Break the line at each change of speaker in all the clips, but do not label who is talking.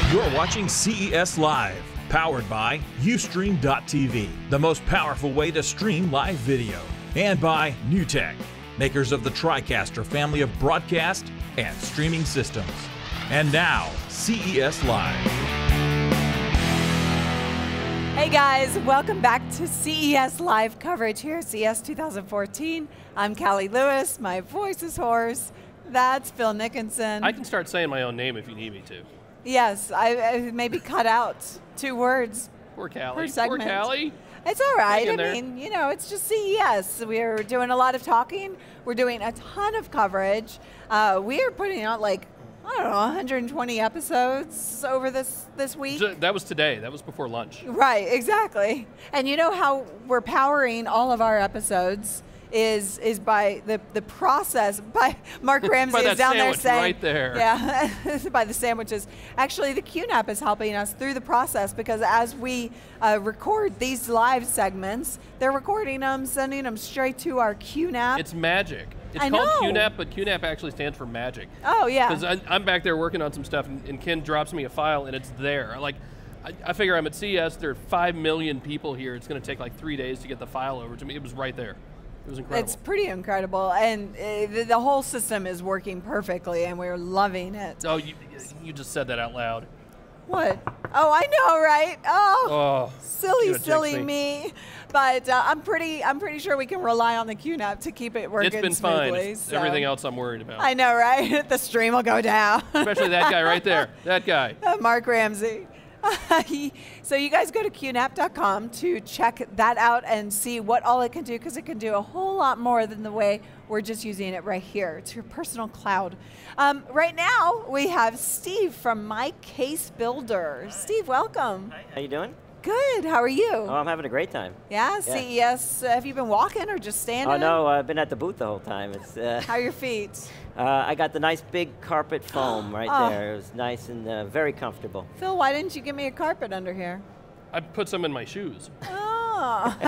You're watching CES Live, powered by Ustream.tv, the most powerful way to stream live video, and by NewTek, makers of the TriCaster family of broadcast and streaming systems. And now, CES Live.
Hey guys, welcome back to CES Live coverage here, CES 2014. I'm Callie Lewis, my voice is hoarse. That's Phil Nickinson.
I can start saying my own name if you need me to.
Yes, I maybe cut out 2 words
Poor Callie.
per segment.
Poor Callie.
It's all right.
Hang in
I
there.
mean, you know, it's just CES. We're doing a lot of talking. We're doing a ton of coverage. We are putting out like, I don't know, 120 episodes over this week.
That was today. That was before lunch.
Right, exactly. And you know how we're powering all of our episodes is by the process, by Mark Ramsey
By that
is down there
sandwich
saying.
right there.
Yeah, by the sandwiches. Actually, the QNAP is helping us through the process because as we record these live segments, they're recording them, sending them straight to our QNAP.
It's magic. It's
I
called
know.
QNAP, but QNAP actually stands for magic.
Oh, yeah.
Because I'm back there working on some stuff, and Ken drops me a file, and it's there. I figure I'm at CES, there are 5 million people here. It's going to take like 3 days to get the file over to me. It was right there. It was incredible.
It's pretty incredible, and the whole system is working perfectly, and we're loving it.
Oh, you just said that out loud.
What? Oh, I know, right? Oh,
Oh,
silly,
you jinxed
silly
me.
me. But I'm pretty sure we can rely on the QNAP to keep it working
It's been fine.
smoothly.
It's
so.
everything else I'm worried about.
I know, right? The stream will go down.
Especially that guy right there. That guy.
Mark Ramsey. So you guys go to QNAP.com to check that out and see what all it can do, because it can do a whole lot more than the way we're just using it right here. It's your personal cloud. Right now, we have Steve from My Case Builder. Hi. Steve, welcome.
Hi, how you doing?
Good, how are you?
Oh, I'm having a great time.
Yeah, CES, have you been walking or just standing?
Oh no, I've been at the booth the whole time. It's
How are your feet?
I got the nice big carpet foam right
Oh.
there. It was nice and very comfortable.
Phil, why didn't you give me a carpet under here?
I put some in my shoes.
Oh.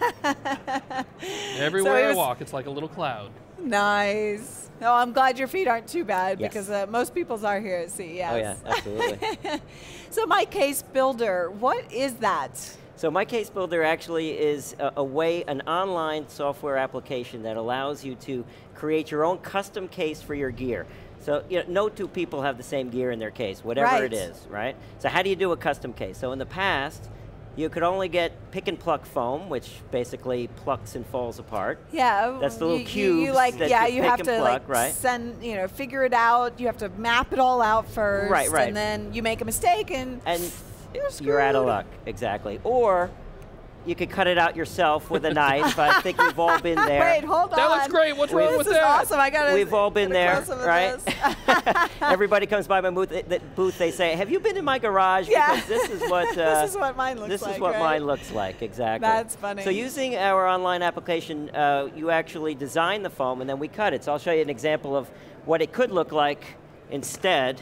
Everywhere
So it
I
was-
walk, it's like a little cloud.
Nice. Oh, I'm glad your feet aren't too bad
Yes.
because most people's are here at CES.
Oh yeah, absolutely.
So My Case Builder, what is that?
So My Case Builder actually is an online software application that allows you to create your own custom case for your gear. So no 2 people have the same gear in their case, whatever it is, right? So how do you do a custom case? So in the past, you could only get pick and pluck foam, which basically plucks and falls apart.
Yeah,
That's the little
you
cubes
like,
that
yeah,
you
you
pick
have
and
to
pluck,
like
right?
send, figure it out. You have to map it all out first,
Right.
and then you make a mistake and
You're out of
screwed.
luck, exactly. Or you could cut it out yourself with a knife. I think we've all been there.
Wait, hold on.
That looks great. What's wrong with
This is
that?
awesome. I got
We've all been there, right? Everybody comes by my booth, they say, have you been in my garage?
Yeah.
Because this is what
This is what mine looks like.
This is what
right?
mine looks like, exactly.
That's funny.
So using our online application, you actually design the foam and then we cut it. So I'll show you an example of what it could look like instead.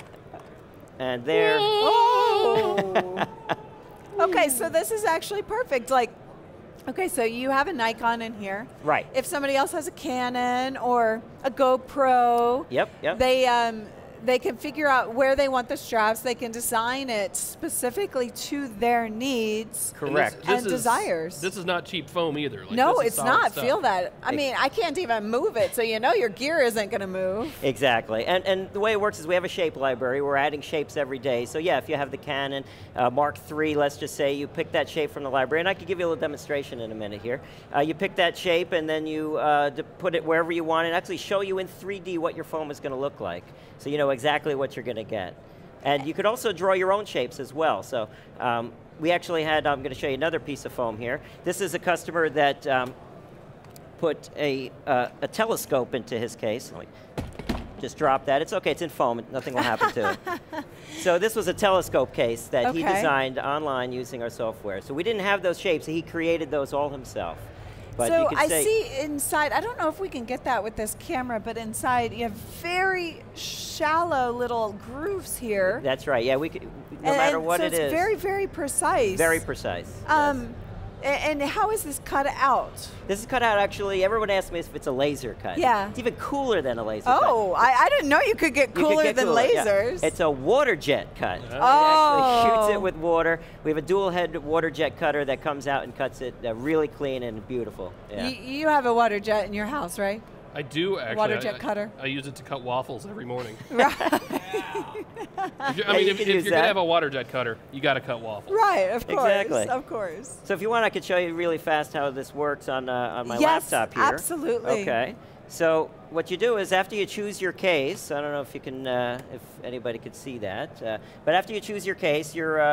And there.
Oh. Okay, so this is actually perfect. Like, okay, so you have a Nikon in here.
Right.
If somebody else has a Canon or a GoPro,
Yep.
they can figure out where they want the straps. They can design it specifically to their needs.
Correct.
And desires.
This is not cheap foam either. Like,
No,
this is
it's
solid
not.
stuff.
Feel that. I mean, I can't even move it, so you know your gear isn't going to move.
Exactly, and the way it works is we have a shape library. We're adding shapes every day. So yeah, if you have the Canon Mark III, let's just say, you pick that shape from the library, and I could give you a little demonstration in a minute here. You pick that shape, and then you put it wherever you want, and actually show you in 3D what your foam is going to look like. So you know exactly what you're going to get. And you could also draw your own shapes as well. So we actually had, I'm going to show you another piece of foam here. This is a customer that put a telescope into his case. Just drop that. It's okay, it's in foam, nothing will happen to it. So this was a telescope case that he designed online using our software. So we didn't have those shapes, he created those all himself. But
so
you could
I
say,
see inside, I don't know if we can get that with this camera, but inside you have very shallow little grooves here.
that's right, yeah, we could, no matter what
so
it is.
it's very, very precise.
Very precise. Yes.
And how is this cut out?
This is cut out actually, everyone asks me if it's a laser cut.
Yeah.
It's even cooler than a laser cut.
Oh, I didn't know you could get cooler than lasers.
Yeah. It's a water jet cut.
Oh.
It actually shoots it with water. We have a dual head water jet cutter that comes out and cuts it really clean and beautiful. Yeah.
You have a water jet in your house, right?
I do actually.
Water jet cutter.
I use it to cut waffles every morning.
Right.
If you're going to have a water jet cutter, you got to cut waffles.
Right, of course.
Exactly.
Of course.
So if you want, I could show you really fast how this works on my
Yes,
laptop here.
absolutely.
Okay. So what you do is after you choose your case, I don't know if you can, if anybody could see that, but after you choose your case,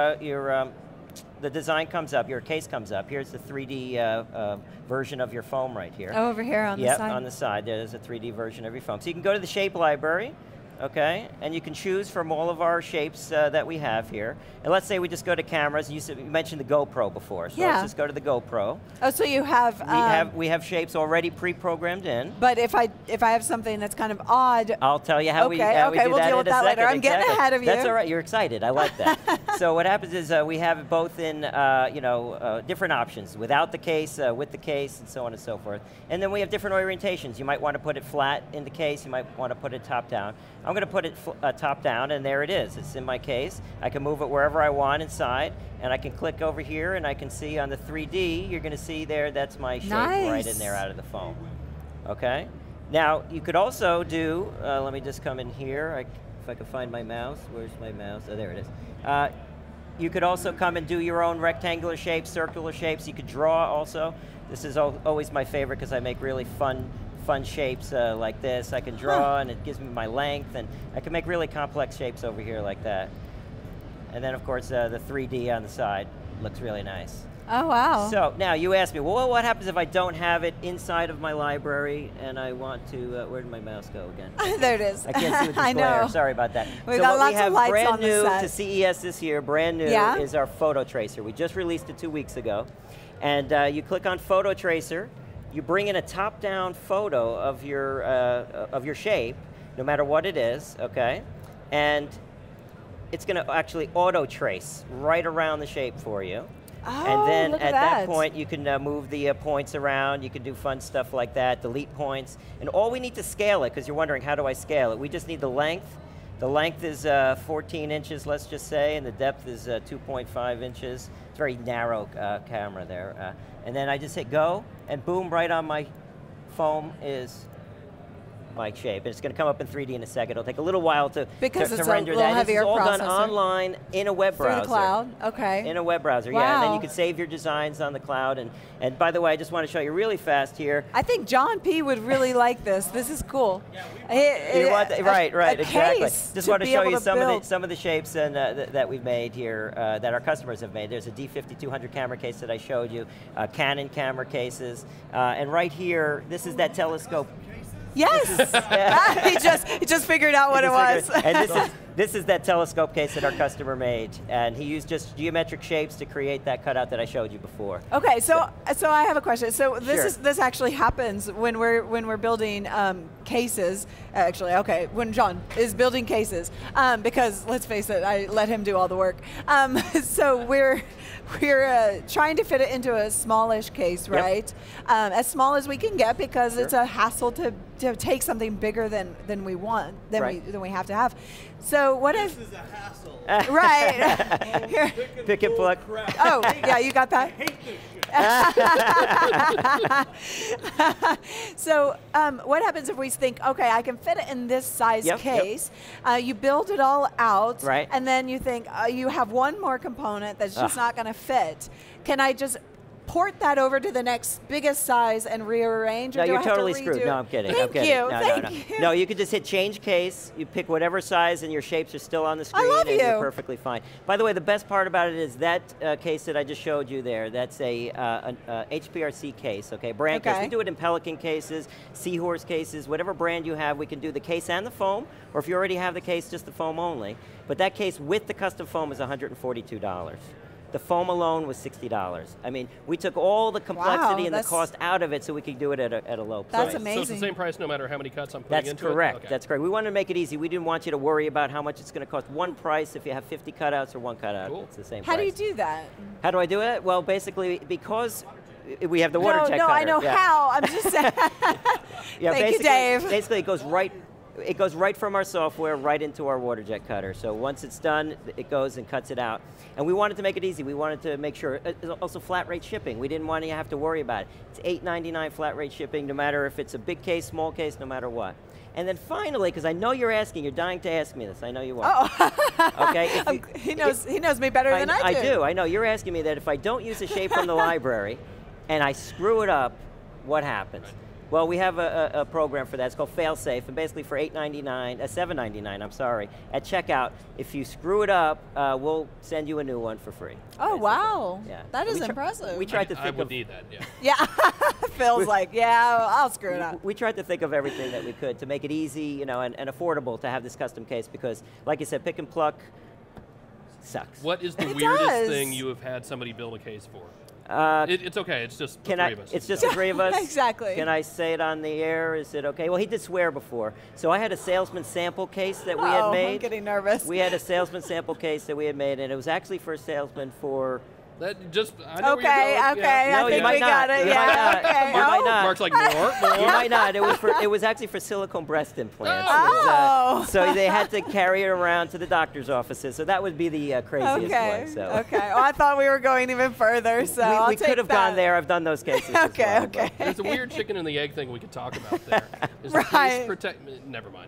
the design comes up, your case comes up. Here's the 3D version of your foam right here.
Oh, over here on the side?
Yep, on the side. There's a 3D version of your foam. So you can go to the shape library, okay, and you can choose from all of our shapes that we have here. And let's say we just go to cameras. You mentioned the GoPro before, so let's just go to the GoPro.
Oh, so you have...
We have shapes already pre-programmed in.
But if I have something that's kind of odd...
I'll tell you how we do
we'll
that
deal with that later. I'm getting ahead of you.
That's all right. You're excited. I like that. So what happens is we have it both in different options, without the case, with the case, and so on and so forth. And then we have different orientations. You might want to put it flat in the case. You might want to put it top down. I'm going to put it top down, and there it is. It's in my case. I can move it wherever I want inside, and I can click over here, and I can see on the 3D, you're going to see there, that's my shape right in there out of the foam. Okay? Now, you could also do, let me just come in here, if I can find my mouse. Where's my mouse? Oh, there it is. You could also come and do your own rectangular shapes, circular shapes. You could draw also. This is always my favorite because I make really fun shapes like this. I can draw and it gives me my length, and I can make really complex shapes over here like that. And then of course the 3D on the side looks really nice.
Oh, wow.
So now you asked me, well, what happens if I don't have it inside of my library and I want to, where did my mouse go again?
There it is.
I can't see with this
I
glare,
know.
sorry about that.
We've
so
got
what
lots
we have
of lights
brand
on the
new
set.
to CES this year, brand new, is our Photo Tracer. We just released it 2 weeks ago. And you click on Photo Tracer, you bring in a top-down photo of your shape, no matter what it is, okay? And it's going to actually auto-trace right around the shape for you.
Oh,
and then
look
at
that.
that point, you can move the points around. You can do fun stuff like that, delete points. And all we need to scale it, because you're wondering, how do I scale it? We just need the length. The length is 14 inches, let's just say, and the depth is 2.5 inches. It's a very narrow camera there. And then I just hit go, and boom, right on my foam is my shape. And it's going to come up in 3D in a second. It'll take a little while to render that. This is all done online in a web browser.
Through the cloud, okay.
In a web browser,
wow.
yeah. And then you can save your designs on the cloud. And by the way, I just want to show you really fast here.
I think John P. would really like this. This is cool.
You want right, exactly. Just want to show you some of the shapes that we've made here, that our customers have made. There's a D5200 camera case that I showed you, Canon camera cases, and right here, this is that telescope.
Yes, he just figured out what it was.
And this is that telescope case that our customer made, and he used just geometric shapes to create that cutout that I showed you before.
Okay, so I have a question. So this actually happens when we're building cases. Actually, okay, when John is building cases, because let's face it, I let him do all the work. So we're trying to fit it into a smallish case, right? Yep. As small as we can get, because it's a hassle to take something bigger than we want, than we have to have. So what if?
This is a hassle.
Right. Here.
Pick and pluck.
Oh, yeah, you got that?
I hate this shit.
So what happens if we think, okay, I can fit it in this size case. You build it all out,
right.
And then you think you have one more component that's just not going to fit. Can I just port that over to the next biggest size and rearrange?
No, you're totally screwed. No, I'm kidding.
Thank you.
No, you could just hit change case. You pick whatever size, and your shapes are still on the screen.
I love
and you're perfectly fine. By the way, the best part about it is that case that I just showed you there. That's a HPRC case, okay, brand case. We do it in Pelican cases, Seahorse cases, whatever brand you have. We can do the case and the foam, or if you already have the case, just the foam only. But that case with the custom foam is $142. The foam alone was $60. I mean, we took all the complexity and the
that's-
cost out of it so we could do it at a low price.
That's
So it's
amazing.
the same price no matter how many cuts I'm putting
That's
into
correct.
it? Okay.
That's correct. We wanted to make it easy. We didn't want you to worry about how much it's going to cost. One price if you have 50 cutouts or one cutout.
Cool.
It's the same
How do
price.
you do that?
How do I do it? Well, basically, because we have the water
No,
jet
no,
cutter.
I know
yeah.
how. I'm just saying.
Yeah,
Thank you,
basically-
Dave.
Basically, it goes right. It goes right from our software right into our water jet cutter. So once it's done, it goes and cuts it out. And we wanted to make it easy. We wanted to make sure, also flat rate shipping. We didn't want you to have to worry about it. It's $8.99 flat rate shipping, no matter if it's a big case, small case, no matter what. And then finally, because I know you're asking, you're dying to ask me this. I know you are.
Oh.
Okay. if you-
he knows me better than I do.
I know. You're asking me that if I don't use a shape from the library and I screw it up, what happens? Well, we have a program for that. It's called Failsafe, and basically for $7.99, I'm sorry, at checkout, if you screw it up, we'll send you a new one for free.
Oh,
basically.
wow.
Yeah.
That is
We
impressive.
We tried to
I
think
would
of
need that, yeah.
Yeah. Phil's like, yeah, I'll screw it up.
we tried to think of everything that we could to make it easy, you know, and affordable to have this custom case because, like you said, pick and pluck sucks.
What is the
It
weirdest
does.
thing you have had somebody build a case for? It's okay. It's just the
Can
three
I?
of us.
It's just the three of us.
Exactly.
Can I say it on the air? Is it okay? Well, he did swear before, so I had a salesman sample case that we had made.
I'm getting nervous.
We had a salesman sample case that we had made, and it was actually for a salesman for.
That just I know
Okay,
where you're going.
okay,
Yeah.
I
No,
think
you might
we got
not.
it.
You might
Yeah,
not.
okay.
You might
Oh.
not.
Mark's like more.
You might not. It was actually for silicone breast implants.
Oh.
It was, so they had to carry it around to the doctor's offices. So that would be the craziest
Okay.
one. So.
Okay. Oh, I thought we were going even further, so I'll
we
take
could have
that.
gone there. I've done those cases. as
Okay,
well,
okay.
There's a weird chicken and the egg thing we could talk about there. Is the
Right.
case protect? Never mind.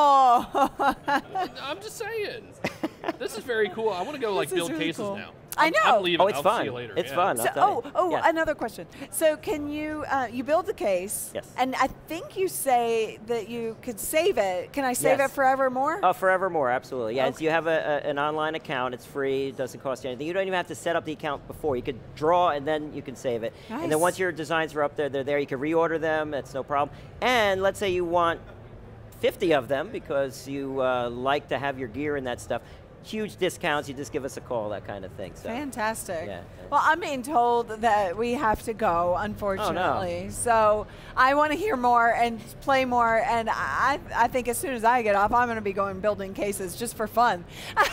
Oh.
I'm just saying. This is very cool. I want to go like
This is
build
really
cases
cool.
now.
I know.
I'm leaving.
Oh, it's
I'll
fun.
see you later.
It's
yeah.
fun.
So,
I'll tell you. Yeah.
another question. So can you, you build the case.
Yes.
And I think you say that you could save it. Can I save
Yes.
it forevermore?
Oh, forevermore, absolutely. Yeah,
Okay.
you have an online account. It's free. It doesn't cost you anything. You don't even have to set up the account before. You could draw and then you can save it. And
Nice.
then once your designs are up there, they're there. You can reorder them. That's no problem. And let's say you want 50 of them because you like to have your gear and that stuff. Huge discounts. You just give us a call, that kind of thing. So.
Fantastic.
Yeah.
Well, I'm being told that we have to go, unfortunately. So I want to hear more and play more. And I think as soon as I get off, I'm going to be going building cases just for fun.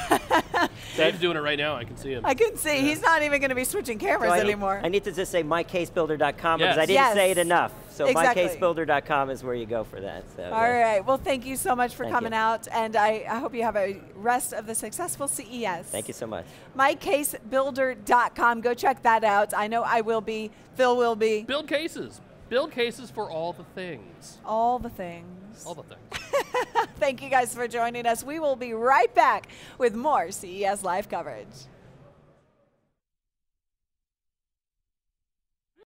Dave's doing it right now. I can see him.
I can see he's not even going to be switching cameras
So
anymore.
I need to just say mycasebuilder.com because
Yes.
I didn't
Yes.
say it enough. So
Exactly.
mycasebuilder.com is where you go for that. So,
All
yeah.
right. Well, thank you so much for
Thank
coming
you.
out. And I hope you have a rest of the successful CES.
Thank you so much.
mycasebuilder.com. Go check that out. I know I will be. Phil will be.
Build cases. Build cases for all the things.
All the things.
All the things.
Thank you guys for joining us. We will be right back with more CES Live coverage.